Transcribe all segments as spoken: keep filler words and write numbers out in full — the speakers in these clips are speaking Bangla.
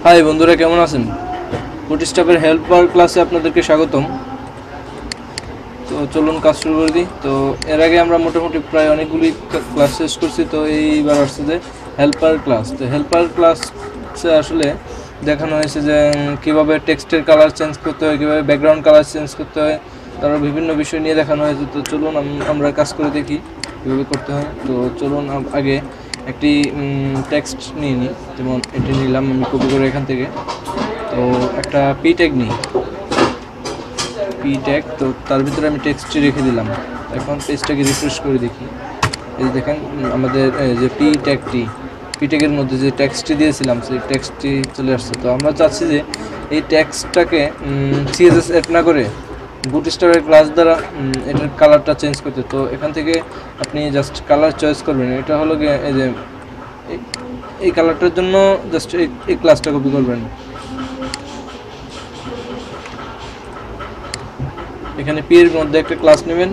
হাই বন্ধুরা, কেমন আছেন? বুটস্ট্র্যাপের হেল্পার ক্লাসে আপনাদেরকে স্বাগতম। তো চলুন কাজ শুরু করে দিই। তো এর আগে আমরা মোটামুটি প্রায় অনেকগুলি ক্লাস শেষ করছি। তো এইবার আসছে যে হেল্পার ক্লাস। তো হেল্পার ক্লাসে আসলে দেখানো হয়েছে যে কীভাবে টেক্সটের কালার চেঞ্জ করতে হয়, কীভাবে ব্যাকগ্রাউন্ড কালার চেঞ্জ করতে হয়, তারও বিভিন্ন বিষয় নিয়ে দেখানো হয়েছে। তো চলুন আমরা কাজ করে দেখি কীভাবে করতে হয়। তো চলুন আগে একটি টেক্সট নিয়ে নিই। যেমন এটি নিলাম আমি কপি করে এখান থেকে। তো একটা পি ট্যাগ নিই, পি ট্যাগ। তো তার ভিতরে আমি টেক্সটটি রেখে দিলাম। এখন পেজটাকে রিফ্রেশ করে দেখি। এই দেখেন আমাদের যে পি ট্যাগটি, পি ট্যাগের মধ্যে যে টেক্সটটি দিয়েছিলাম সেই টেক্সটটি চলে আসছে। তো আমরা চাচ্ছি যে এই টেক্সটটাকে সিএসএস এড না করে বুটস্ট্র্যাপের ক্লাস দ্বারা এটার কালারটা চেঞ্জ করতে। তো এখান থেকে আপনি জাস্ট কালার চয়েস করবেন। এটা হলো গিয়ে এই যে এই কালারটার জন্য জাস্ট এই ক্লাসটা কপি করবেন। এখানে পি এর মধ্যে একটা ক্লাস নেবেন,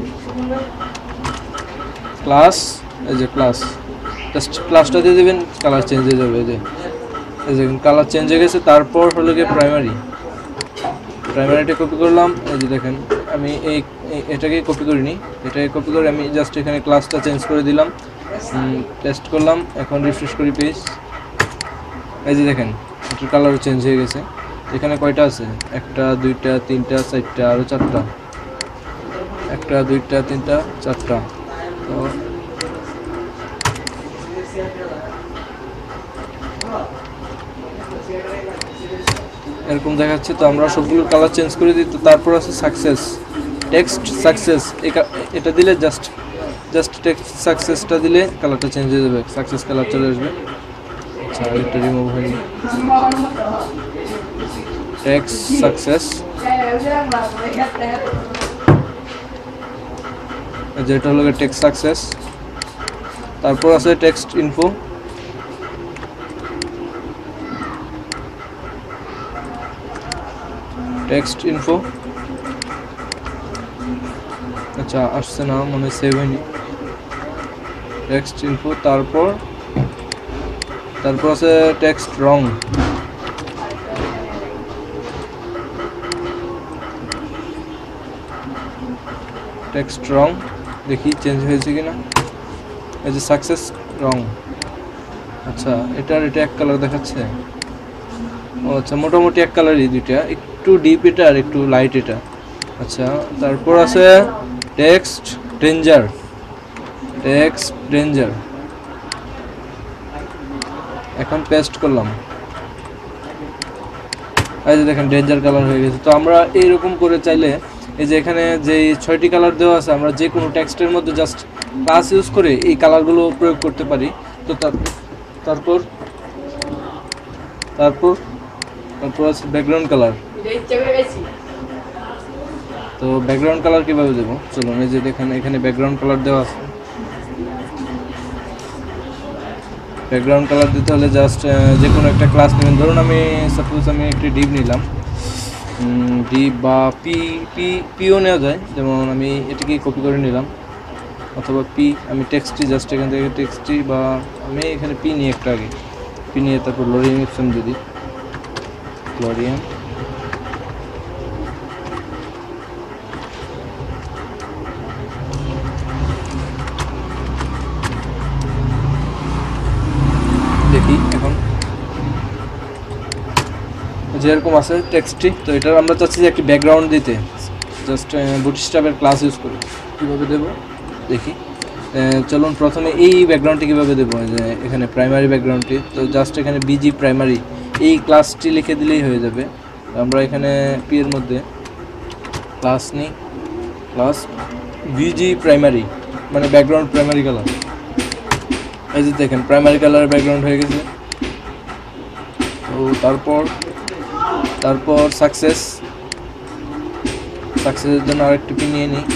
ক্লাস, এই যে ক্লাস, জাস্ট ক্লাসটা দিয়ে দেবেন, কালার চেঞ্জ হয়ে যাবে। এই যে এই যে কালার চেঞ্জ হয়ে গেছে। তারপর হলো গিয়ে প্রাইমারি, প্রাইমারিটা কপি করলাম। এই যে দেখেন আমি এই এটাকে কপি করিনি, এটাকে কপি করে আমি জাস্ট এখানে ক্লাসটা চেঞ্জ করে দিলাম, টেস্ট করলাম। এখন রিফ্রেশ করি পেজ। এই যে দেখেন এটার কালারও চেঞ্জ হয়ে গেছে। এখানে কয়টা আছে? একটা, দুইটা, তিনটা, চারটা, আরও চারটা। একটা, দুইটা, তিনটা, চারটা। তো এরকম দেখাচ্ছে। তো আমরা সবগুলো কালার চেঞ্জ করে দিই। তো তারপর আছে সাকসেস, টেক্সট সাকসেস। এটা দিলে জাস্ট জাস্ট টেক্সট সাকসেসটা দিলে কালারটা চেঞ্জ হয়ে যাবে, সাকসেস কালার চলে আসবে। আচ্ছা, এটা রিমুভ হয়নি। টেক্সট সাকসেস, যেটা হলো টেক্সট সাকসেস। তারপর আছে টেক্সট ইনফো, টেক্সট ইনফো। আচ্ছা আসছে না, মনে সেভ হয়নি। Text info. তারপর তারপর আছে টেক্সট রং, টেক্সট রং। দেখি চেঞ্জ হয়েছে কিনা। এই যে সাকসেস রং। আচ্ছা, এটার এটা এক কালার দেখাচ্ছে। ও আচ্ছা, মোটামুটি এক কালারই দুইটা, একটু ডিপ এটা আর একটু লাইট এটা। আচ্ছা, তারপর আছে টেক্সট ডেঞ্জার, টেক্সট ডেঞ্জার। এখন পেস্ট করলাম। এই যে দেখেন ডেঞ্জার কালার হয়ে গেছে। তো আমরা এইরকম করে চাইলে এই যে এখানে যে ছয়টি কালার দেওয়া আছে, আমরা যে কোনো টেক্সটের মধ্যে জাস্ট ক্লাস ইউজ করে এই কালারগুলো প্রয়োগ করতে পারি। তো তারপর তারপর তারপর আছে ব্যাকগ্রাউন্ড কালার। তো ব্যাকগ্রাউন্ড কালার কীভাবে দেবো চলুন। এই যে দেখেন এখানে ব্যাকগ্রাউন্ড কালার দেওয়া আছে। ব্যাকগ্রাউন্ড কালার দিতে হলে জাস্ট যে কোনো একটা ক্লাস নেবেন। ধরুন আমি সাপোজ আমি একটি ডিপ নিলাম, ডিপ বা পি পি পিও নেওয়া যায়। যেমন আমি এটিকে কপি করে নিলাম, অথবা পি, আমি টেক্সটটি জাস্ট এখান থেকে টেক্সটটি, বা আমি এখানে পি নিয়ে একটা আগে পি নিয়ে তারপর লোরিয়াম এপসন দিই, লোরিয়াম। দেখি এখন যেরকম আছে টেক্সটটি। তো এটা আমরা চাচ্ছি যে একটি ব্যাকগ্রাউন্ড দিতে, জাস্ট বুটস্ট্র্যাপের ক্লাস ইউজ করে। কীভাবে দেবো দেখি। চলুন প্রথমে এই ব্যাকগ্রাউন্ডটি কীভাবে দেবো, যে এখানে প্রাইমারি ব্যাকগ্রাউন্ডটি। তো জাস্ট এখানে বিজি প্রাইমারি এই ক্লাসটি লিখে দিলেই হয়ে যাবে। আমরা এখানে পি এর মধ্যে ক্লাস নিই, ক্লাস বিজি প্রাইমারি, মানে ব্যাকগ্রাউন্ড প্রাইমারি কালার। এই যে দেখেন প্রাইমারি কালার ব্যাকগ্রাউন্ড হয়ে গেছে। তো তারপর তারপর সাকসেস, সাকসেসের জন্য আরেকটি পি নিয়ে নিই।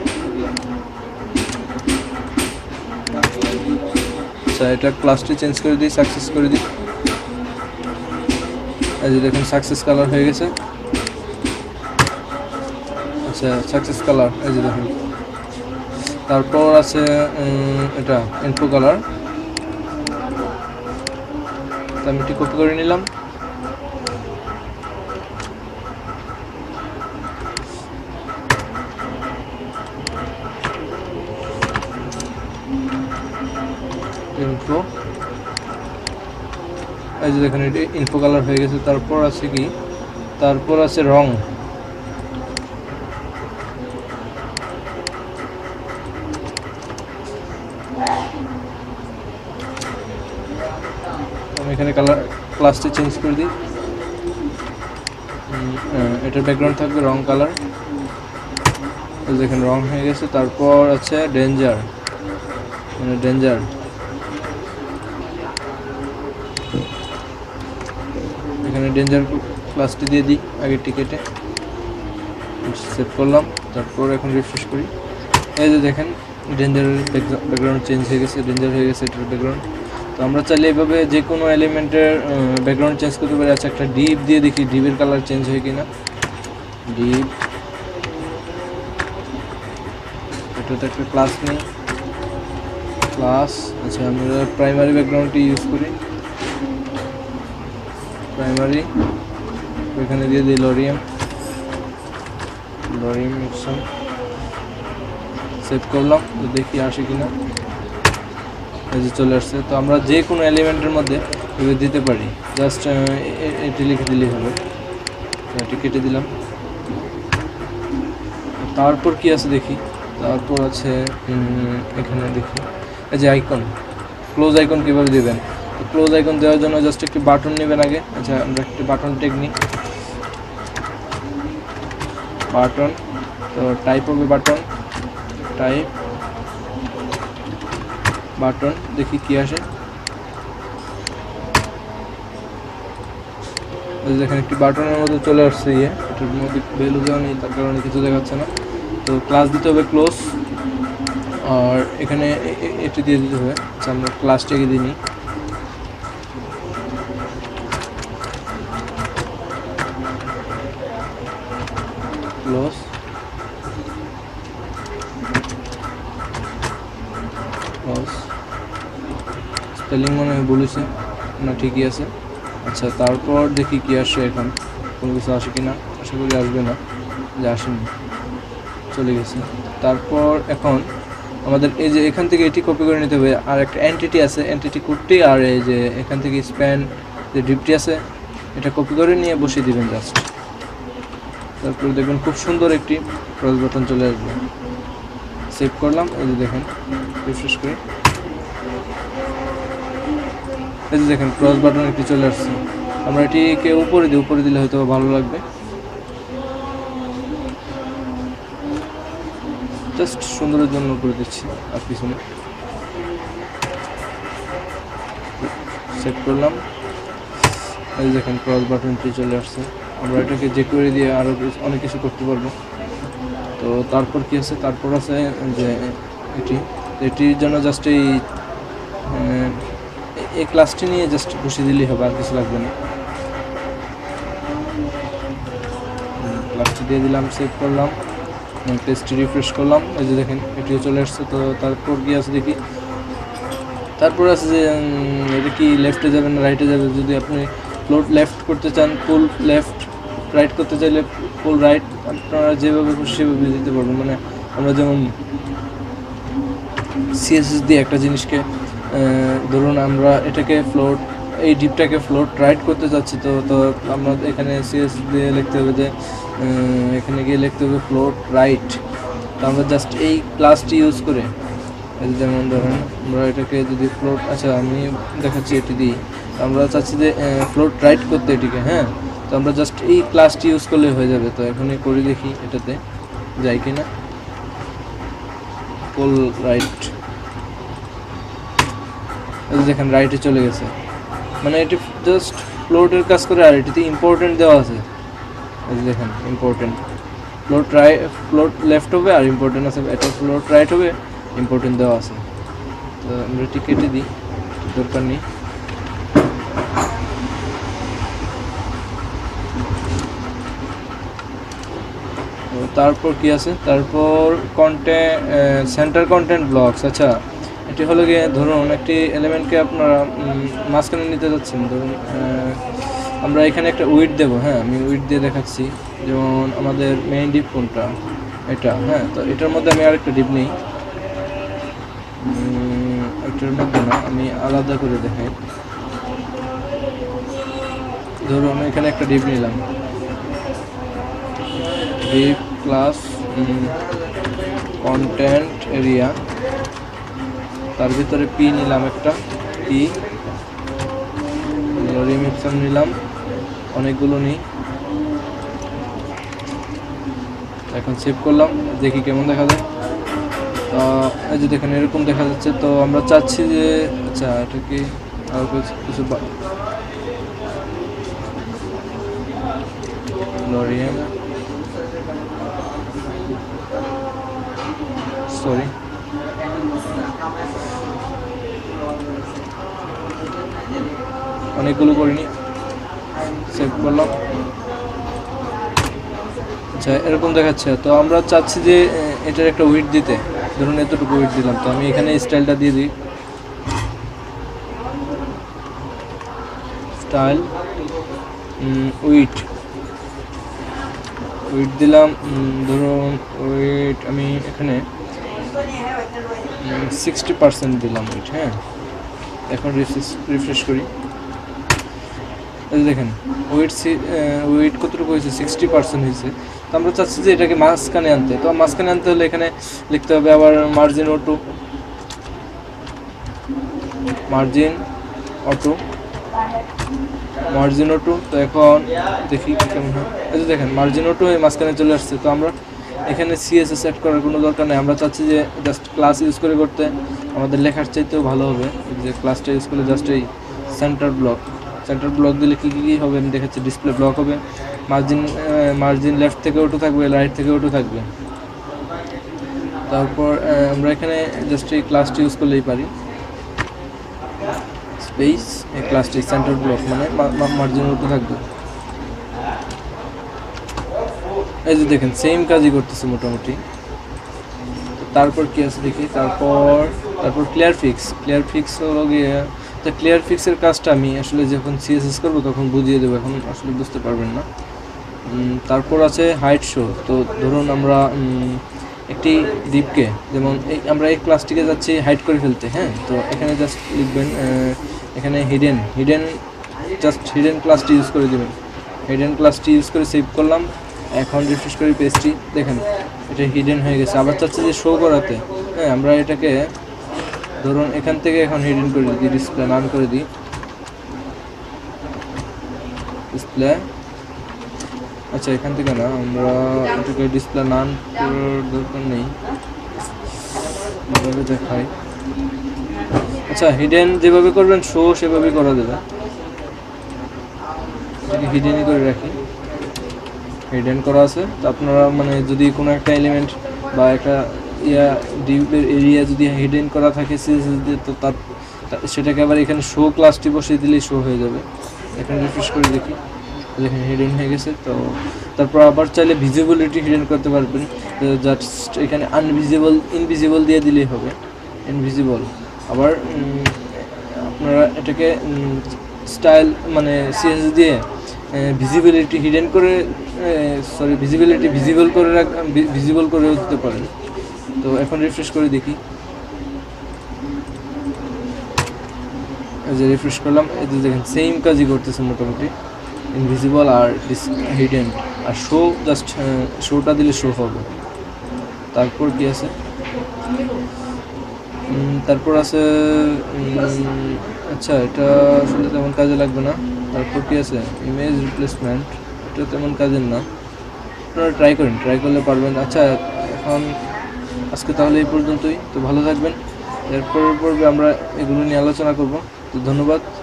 আচ্ছা, এটা ক্লাসটি চেঞ্জ করে দিই, সাকসেস করে দিই। এই যে দেখুন সাকসেস কালার হয়ে গেছে। আচ্ছা, সাকসেস কালার এই যে দেখুন। তারপর আছে এটা ইনফো কালার। আমি এটি কপি করে নিলাম। ইনফো, এই যে দেখেন এটি ইনফো কালার হয়ে গেছে। তারপর আছে কি, তারপর আছে রং। আমি এখানে কালার ক্লাসটি চেঞ্জ করে দিই। এটার ব্যাকগ্রাউন্ড থাকবে রং কালার, দেখেন রং হয়ে গেছে। তারপর আছে ডেঞ্জার, মানে ডেঞ্জার, এখানে ডেঞ্জার ক্লাসটি দিয়ে দিই আগে টিকেটে, সেভ করলাম। তারপর এখন রিফ্রেশ করি, এই যে দেখেন ডেঞ্জারের ব্যাকগ্রাউন্ড চেঞ্জ হয়ে গেছে, ডেঞ্জার হয়ে গেছে এটার ব্যাকগ্রাউন্ড। তো আমরা চাইলে এভাবে যে কোনো এলিমেন্টের ব্যাকগ্রাউন্ড চেঞ্জ করতে পারি। আচ্ছা, একটা ডিপ দিয়ে দেখি ডিপের কালার চেঞ্জ হয় কিনা। ডিপ, এটাতে একটা ক্লাস নেই, ক্লাস। আচ্ছা, আমরা প্রাইমারি ব্যাকগ্রাউন্ডটি ইউজ করি, প্রাইমারি, এখানে দিয়ে দিই লরিয়াম, লরিয়াম মিক্সন, সেভ করলাম। তো দেখি আসে কিনা, এই যে চলে আসছে। তো আমরা যে কোনো এলিমেন্টের মধ্যে এগুলো দিতে পারি, জাস্ট এটি লিখে দিলেই হবে। এটি কেটে দিলাম। তারপর কি আছে দেখি, তারপর আছে এখানে দেখি এই যে আইকন, ক্লোজ আইকন কীভাবে দেবেন। তো ক্লোজ আইকন দেওয়ার জন্য জাস্ট একটি বাটন নেবেন আগে। আচ্ছা, আমরা একটি বাটন টেকনিক, বাটন, তো টাইপ হবে বাটন, টাইপ বাটন, দেখি কি আসে। দেখেন একটি বাটনের মধ্যে চলে আসছে, ইয়ে এটার মধ্যে ভ্যালু দেওয়া নেই, তার কারণে কিছু দেখাচ্ছে না। তো ক্লাস দিতে হবে ক্লোজ, আর এখানে এটি দিয়ে দিতে হবে। আচ্ছা, আমরা ক্লাসটাকে দিই নি, ক্লোজ, ক্লোজ, স্পেলিং মনে হয় বলেছে না, ঠিকই আছে। আচ্ছা, তারপর দেখি কি আসে, এখন কোনো কিছু আসে কিনা, আশা করি আসবে না, যে আসেনি, চলে গেছে। তারপর এখন আমাদের এই যে এখান থেকে এটি কপি করে নিতে হবে, আর একটা এন্টিটি আছে, এন্টিটি কোডটি, আর এই যে এখান থেকে স্প্যান যে ডিপটি আছে এটা কপি করে নিয়ে বসিয়ে দিবেন জাস্ট। তারপর দেখবেন খুব সুন্দর একটি ক্রস বাটন চলে আসবে। সেভ করলাম, এই যে দেখেন, রিফ্রেশ করি, এই যে দেখেন ক্রস বাটন একটি চলে আসছে। আমরা এটিকে উপরে দিই, উপরে দিলে হয়তো ভালো লাগবে। জাস্ট সুন্দরের জন্য করে দিচ্ছি, আর পিছনে সেট করলাম, এই দেখেন ক্রস বাটনটি চলে আসছে। আমরা এটাকে যে করে দিয়ে আরও অনেক কিছু করতে পারবো। তো তারপর কি আছে, তারপর আছে যে এটি, এটির জন্য জাস্ট এই এই ক্লাসটি নিয়ে জাস্ট বসিয়ে দিলেই হবে, আর কিছু লাগবে না। ক্লাসটি দিয়ে দিলাম, সেভ করলাম, পেজটি রিফ্রেশ করলাম, এই যে দেখেন এটিও চলে আসছে। তো তারপর কি আছে দেখি, তারপর আছে যে এটা কি লেফটে যাবে না রাইটে যাবে। যদি আপনি ফ্লোট লেফট করতে চান, ফুল লেফট, রাইট করতে চাইলে ফুল রাইট, আপনারা যেভাবে খুশি সেভাবে দিতে পারবেন। মানে আমরা যেমন সিএসএস দিয়ে একটা জিনিসকে, ধরুন আমরা এটাকে ফ্লোট, এই ডিপটাকে ফ্লোট রাইট করতে চাচ্ছি, তো তো আমরা এখানে সিএসএস দিয়ে লিখতে হবে যে এখানে গিয়ে লিখতে হবে ফ্লোট রাইট। তো আমরা জাস্ট এই ক্লাসটি ইউজ করে, যেমন ধরেন আমরা এটাকে যদি ফ্লোট, আচ্ছা আমি দেখাচ্ছি এটি দিই, আমরা চাচ্ছি যে ফ্লোট রাইট করতে এটিকে, হ্যাঁ, তো আমরা জাস্ট এই ক্লাসটি ইউজ করলে হয়ে যাবে। তো এখানে করে দেখি এটাতে যাই কিনা, ফুল রাইট, দেখেন রাইটে চলে গেছে। মানে এটি জাস্ট ফ্লোটের কাজ করে, আর এটিতে ইম্পর্টেন্ট দেওয়া আছে, দেখেন important, float right, float left হবে, আর ইম্পর্টেন্ট আছে, এটা ফ্লোট রাইট হবে, ইম্পর্টেন্ট দেওয়া আছে। তো আমরা এটি কেটে দিই, দরকার নেই। তারপর কি আছে, তারপর কন্টেন্ট, সেন্টার কন্টেন্ট ব্লকস। আচ্ছা, এটি হলো গিয়ে ধরুন একটি এলিমেন্টকে আপনারা মাঝখানে নিতে যাচ্ছেন, ধরুন আমরা এখানে একটা উইড দেবো, হ্যাঁ আমি উইড দিয়ে দেখাচ্ছি। যেমন আমাদের মেইন ডিপ কোনটা, এটা, হ্যাঁ, তো এটার মধ্যে আমি আরেকটা ডিপ নিই, এটার মধ্যে না, আমি আলাদা করে দেখাই। ধরুন এখানে একটা ডিপ নিলাম, ডিপ ক্লাস কন্টেন্ট এরিয়া, তার ভিতরে পি নিলাম একটা, পি রিমিক্সন নিলাম, অনেকগুলো নিই। এখন সেভ করলাম, দেখি কেমন দেখা যায়। এই যে দেখেন এরকম দেখা যাচ্ছে। তো আমরা চাচ্ছি যে আচ্ছা এটা কি আর কিছু লরিয়াম সরি অনেকগুলো করিনি, সেভ করলাম। আচ্ছা এরকম দেখাচ্ছে। তো আমরা চাচ্ছি যে এটার একটা উইড দিতে, ধরুন এতটুকু উইড দিলাম। তো আমি এখানে স্টাইলটা দিয়ে দিই, স্টাইল উইড উইড দিলাম। ধরুন উইড আমি এখানে সিক্সটি পার্সেন্ট দিলাম উইড। হ্যাঁ, এখন রিফ্রেশ রিফ্রেশ করি, দেখেন ওয়েট ওয়েট কতটুকু হয়েছে, সিক্সটি পার্সেন্ট হয়েছে। তো আমরা চাচ্ছি যে এটাকে মাঝখানে আনতে। তো মাঝখানে আনতে হলে এখানে লিখতে হবে আবার margin auto, margin auto, margin auto. তো এখন দেখি কেমন হয়। এই যে দেখেন মার্জিন অটো এই মাঝখানে চলে আসছে। তো আমরা এখানে সিএসএস সেট করার কোনো দরকার নেই, আমরা চাচ্ছি যে জাস্ট ক্লাস ইউজ করে করতে, আমাদের লেখার চাইতেও ভালো হবে। যে ক্লাসটা ইউজ করলে জাস্ট এই সেন্টার ব্লক, সেন্টার ব্লক দিলে কী কী কী হবে আমি দেখাচ্ছি। ডিসপ্লে ব্লক হবে, মার্জিন মার্জিন লেফট থেকে ওটো থাকবে, রাইট থেকে ওটো থাকবে। তারপর আমরা এখানে জাস্ট এই ক্লাসটি ইউজ করলেই পারি, স্পেস এই ক্লাসটি সেন্টার ব্লক মানে মার্জিন ওটো থাকবে। এই যে দেখেন সেম কাজই করতেছে মোটামুটি। তারপর কি আছে দেখি, তারপর তারপর ক্লিয়ার ফিক্স, ক্লিয়ার ফিক্স হলো গিয়ে। তো ক্লিয়ার ফিক্সের কাজটা আমি আসলে যখন সিএসএস করবো তখন বুঝিয়ে দেবো, এখন আসলে বুঝতে পারবেন না। তারপর আছে হাইট শো। তো ধরুন আমরা একটি দ্বীপকে, যেমন এই আমরা এই ক্লাসটিকে যাচ্ছি হাইড করে ফেলতে। হ্যাঁ, তো এখানে জাস্ট লিখবেন এখানে হিডেন, হিডেন জাস্ট হিডেন ক্লাসটি ইউজ করে দেবেন। হিডেন ক্লাসটি ইউজ করে সেভ করলাম। এখন রিফ্রেশ করি পেজটি, দেখেন এটা হিডেন হয়ে গেছে। আবার চাচ্ছি যে শো করাতে, হ্যাঁ আমরা এটাকে ধরুন এখান থেকে এখন হিডেন করে দিই, ডিসপ্লে নান করে দিই, ডিসপ্লে। আচ্ছা এখান থেকে না, আমরা এটাকে ডিসপ্লে নান করার দরকার নেই, এভাবে দেখাই। আচ্ছা হিডেন যেভাবে করবেন শো সেভাবেই করা যাবে, এটাকে হিডেনই করে রাখি। হিডেন করা আছে। তো আপনারা মানে যদি কোনো একটা এলিমেন্ট বা একটা ইয়া ডিপের এরিয়া যদি হিডেন করা থাকে সিএসএস দিয়ে, তো তার সেটাকে আবার এখানে শো ক্লাসটি বসিয়ে দিলেই শো হয়ে যাবে। এখানে রিফ্রেশ করে দেখি, দেখেন হিডেন হয়ে গেছে। তো তারপর আবার চাইলে ভিজিবিলিটি হিডেন করতে পারবেন, জাস্ট এখানে আনভিজিবল ইনভিজিবল দিয়ে দিলেই হবে, ইনভিজিবল। আবার আপনারা এটাকে স্টাইল মানে সিএসএস দিয়ে ভিজিবিলিটি হিডেন করে, সরি ভিজিবিলিটি ভিজিবল করে রাখ ভিজিবল করেও দিতে পারেন। তো এখন রিফ্রেশ করে দেখি, এই যে রিফ্রেশ করলাম, এই যে দেখেন সেম কাজই করতেছে মোটামুটি, ইনভিজিবল আর হিডেন। আর শো জাস্ট শোটা দিলে শো হবে। তারপর কি আছে, তারপর আছে আচ্ছা এটা আসলে তেমন কাজে লাগবে না। তারপর কি আছে, ইমেজ রিপ্লেসমেন্ট, এটা তেমন কাজের না, আপনারা ট্রাই করেন, ট্রাই করলে পারবেন। আচ্ছা এখন আজকে তাহলে এই পর্যন্তই। তো ভালো থাকবেন, এরপরের পর্বে আমরা এগুলো নিয়ে আলোচনা করব। তো ধন্যবাদ।